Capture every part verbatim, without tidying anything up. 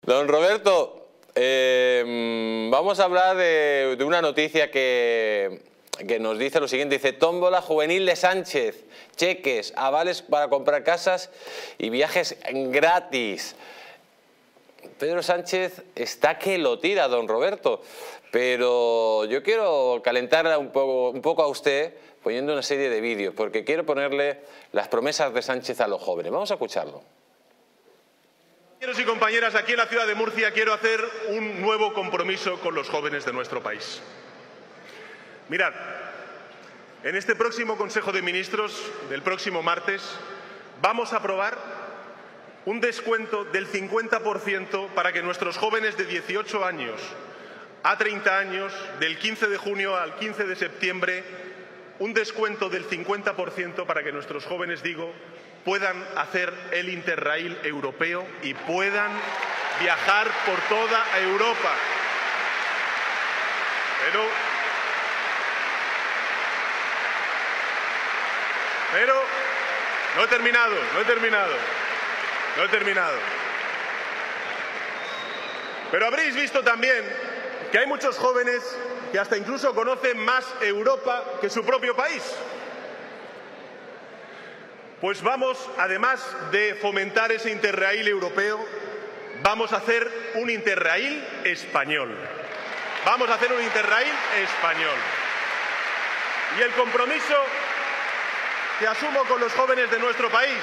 Don Roberto, eh, vamos a hablar de, de una noticia que, que nos dice lo siguiente. Dice: tómbola juvenil de Sánchez, cheques, avales para comprar casas y viajes gratis. Pedro Sánchez está que lo tira, don Roberto, pero yo quiero calentarla un poco, un poco a usted poniendo una serie de vídeos, porque quiero ponerle las promesas de Sánchez a los jóvenes. Vamos a escucharlo. Compañeros y compañeras, aquí en la ciudad de Murcia quiero hacer un nuevo compromiso con los jóvenes de nuestro país. Mirad, en este próximo Consejo de Ministros del próximo martes vamos a aprobar un descuento del cincuenta por ciento para que nuestros jóvenes de dieciocho años a treinta años, del quince de junio al quince de septiembre, un descuento del cincuenta por ciento para que nuestros jóvenes, digo, puedan hacer el Interrail europeo y puedan viajar por toda Europa. Pero, pero, no he terminado, no he terminado, no he terminado. Pero habréis visto también que hay muchos jóvenes que hasta incluso conocen más Europa que su propio país. Pues vamos, además de fomentar ese Interrail europeo, vamos a hacer un Interrail español. Vamos a hacer un Interrail español. Y el compromiso que asumo con los jóvenes de nuestro país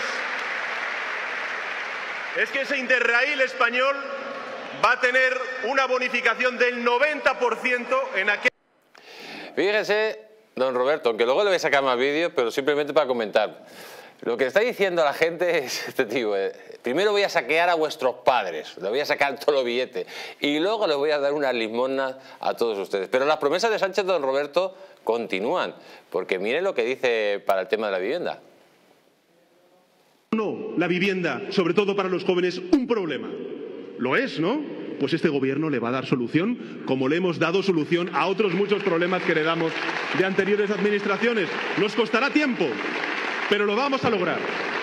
es que ese Interrail español va a tener una bonificación del noventa por ciento en aquel... Fíjese, don Roberto, aunque luego le voy a sacar más vídeos, pero simplemente para comentar. Lo que está diciendo a la gente es este tío: eh, primero voy a saquear a vuestros padres, le voy a sacar todos los billetes y luego les voy a dar unas limosnas a todos ustedes. Pero las promesas de Sánchez, don Roberto, continúan, porque mire lo que dice para el tema de la vivienda. No, la vivienda, sobre todo para los jóvenes, un problema. Lo es, ¿no? Pues este gobierno le va a dar solución, como le hemos dado solución a otros muchos problemas que heredamos de anteriores administraciones. Nos costará tiempo, pero lo vamos a lograr.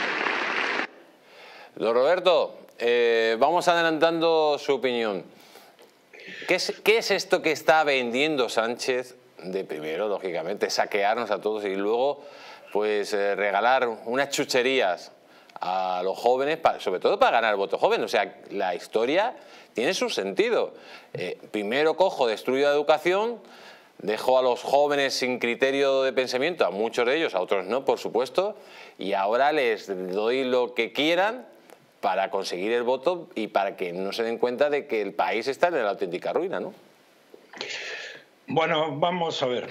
Don Roberto, eh, vamos adelantando su opinión. ¿Qué es, ¿Qué es esto que está vendiendo Sánchez? De primero, lógicamente, saquearnos a todos y luego pues eh, regalar unas chucherías a los jóvenes, para, sobre todo para ganar el voto joven. O sea, la historia tiene su sentido. Eh, primero cojo, destruyo la educación, dejo a los jóvenes sin criterio de pensamiento, a muchos de ellos, a otros no, por supuesto, y ahora les doy lo que quieran para conseguir el voto y para que no se den cuenta de que el país está en la auténtica ruina, ¿no? Bueno, vamos a ver.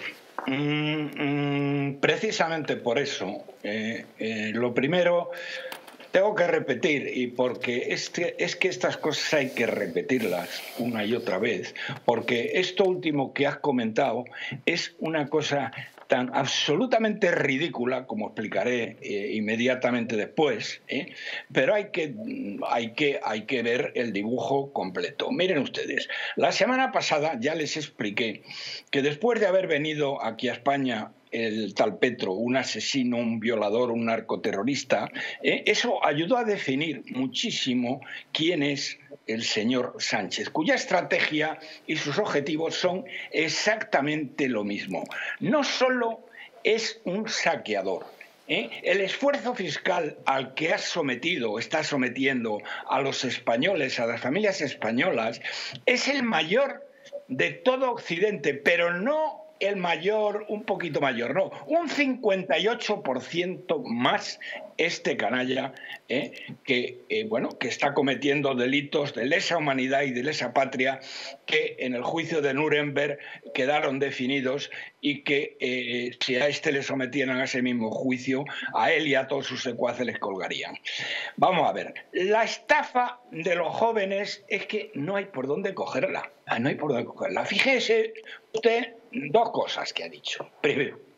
Mm, mm, precisamente por eso, eh, eh, lo primero... Tengo que repetir, y porque es que, es que estas cosas hay que repetirlas una y otra vez, porque esto último que has comentado es una cosa tan absolutamente ridícula, como explicaré eh, inmediatamente después, ¿eh? pero hay que, hay, que, hay que ver el dibujo completo. Miren ustedes, la semana pasada ya les expliqué que después de haber venido aquí a España el tal Petro, un asesino, un violador, un narcoterrorista, eh, eso ayudó a definir muchísimo quién es el señor Sánchez, cuya estrategia y sus objetivos son exactamente lo mismo. No solo es un saqueador, ¿eh? El esfuerzo fiscal al que ha sometido, está sometiendo a los españoles, a las familias españolas, es el mayor de todo Occidente, pero no el mayor, un poquito mayor, no, un cincuenta y ocho por ciento más este canalla eh, que, eh, bueno, que está cometiendo delitos de lesa humanidad y de lesa patria que en el juicio de Nuremberg quedaron definidos y que eh, si a este le sometieran a ese mismo juicio, a él y a todos sus secuaces les colgarían. Vamos a ver, la estafa de los jóvenes es que no hay por dónde cogerla, no hay por dónde cogerla. Fíjese usted dos cosas que ha dicho. Primero,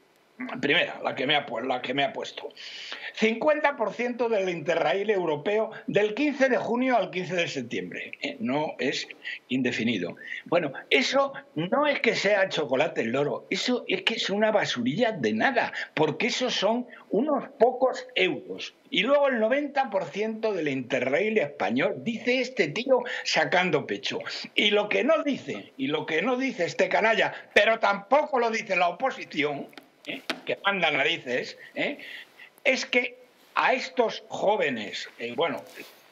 primera, la que me ha, la que me ha puesto. cincuenta por ciento del Interrail europeo del quince de junio al quince de septiembre. ¿eh? No es indefinido. Bueno, eso no es que sea chocolate el loro, eso es que es una basurilla de nada, porque esos son unos pocos euros. Y luego el noventa por ciento del Interrail español, dice este tío sacando pecho. Y lo que no dice, y lo que no dice este canalla, pero tampoco lo dice la oposición, ¿eh? que manda narices, ¿eh? es que a estos jóvenes, eh, bueno,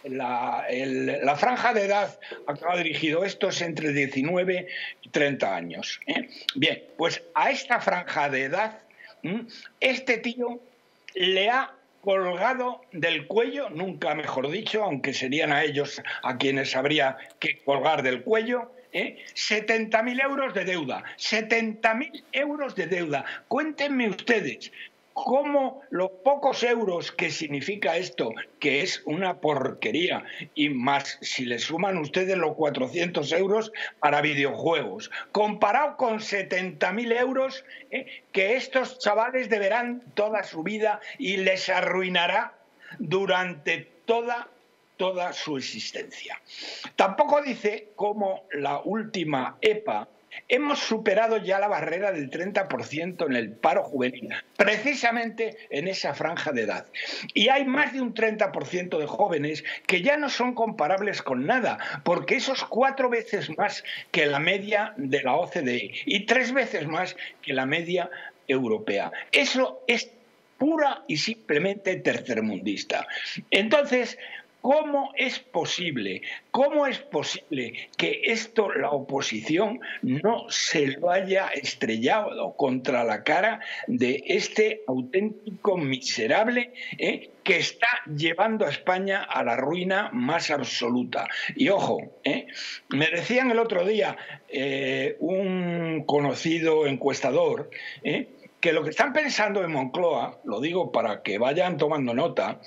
la, el, la franja de edad a que va dirigido esto es entre diecinueve y treinta años. ¿eh? Bien, pues a esta franja de edad, ¿eh? este tío le ha colgado del cuello, nunca mejor dicho, aunque serían a ellos a quienes habría que colgar del cuello, ¿eh? setenta mil euros de deuda, setenta mil euros de deuda. Cuéntenme ustedes cómo los pocos euros que significa esto, que es una porquería, y más si le suman ustedes los cuatrocientos euros para videojuegos, comparado con setenta mil euros ¿eh? que estos chavales deberán toda su vida y les arruinará durante toda toda su existencia. Tampoco dice cómo la última E P A hemos superado ya la barrera del treinta por ciento en el paro juvenil, precisamente en esa franja de edad. Y hay más de un treinta por ciento de jóvenes que ya no son comparables con nada, porque eso es cuatro veces más que la media de la O C D E y tres veces más que la media europea. Eso es pura y simplemente tercermundista. Entonces, ¿cómo es posible? ¿Cómo es posible que esto la oposición no se lo haya estrellado contra la cara de este auténtico miserable eh, que está llevando a España a la ruina más absoluta? Y ojo, eh, me decían el otro día eh, un conocido encuestador, eh, que lo que están pensando en Moncloa, lo digo para que vayan tomando nota,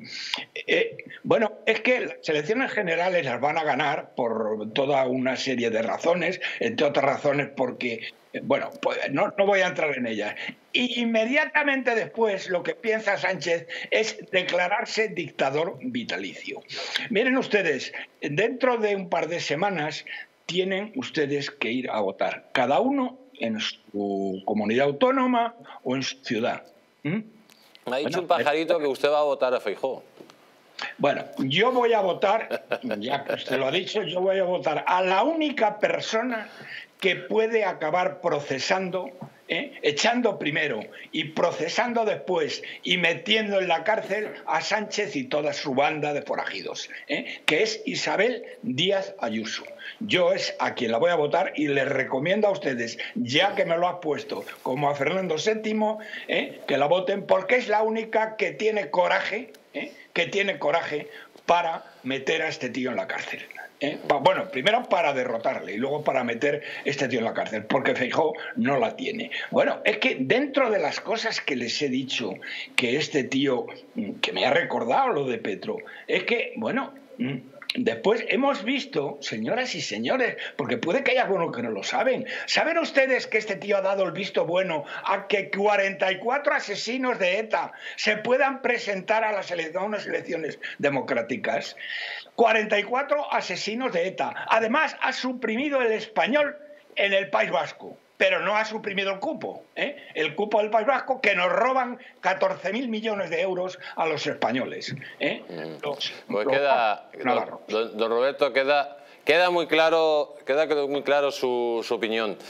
eh, bueno, es que las elecciones generales las van a ganar por toda una serie de razones, entre otras razones porque, bueno, pues no, no voy a entrar en ellas. Y inmediatamente después lo que piensa Sánchez es declararse dictador vitalicio. Miren ustedes, dentro de un par de semanas tienen ustedes que ir a votar, cada uno en su comunidad autónoma o en su ciudad. ¿Mm? Me ha dicho bueno, un pajarito que usted va a votar a Feijóo. Bueno, yo voy a votar, ya que usted lo ha dicho, yo voy a votar a la única persona que puede acabar procesando, ¿eh? echando primero y procesando después y metiendo en la cárcel a Sánchez y toda su banda de forajidos, ¿eh? que es Isabel Díaz Ayuso. Yo es a quien la voy a votar y les recomiendo a ustedes, ya que me lo has puesto como a Fernando séptimo, ¿eh? que la voten porque es la única que tiene coraje, ¿eh? que tiene coraje para meter a este tío en la cárcel. ¿eh? Bueno, primero para derrotarle y luego para meter este tío en la cárcel, porque Feijóo no la tiene. Bueno, es que dentro de las cosas que les he dicho, que este tío, que me ha recordado lo de Petro, es que, bueno... Después hemos visto, señoras y señores, porque puede que haya algunos que no lo saben, ¿saben ustedes que este tío ha dado el visto bueno a que cuarenta y cuatro asesinos de ETA se puedan presentar a las ele- a unas elecciones democráticas? cuarenta y cuatro asesinos de ETA. Además, ha suprimido el español en el País Vasco, pero no ha suprimido el cupo, ¿eh? el cupo del País Vasco, que nos roban catorce mil millones de euros a los españoles. ¿eh? Los, pues los, queda, don, don Roberto, queda, queda muy claro, queda muy claro su, su opinión.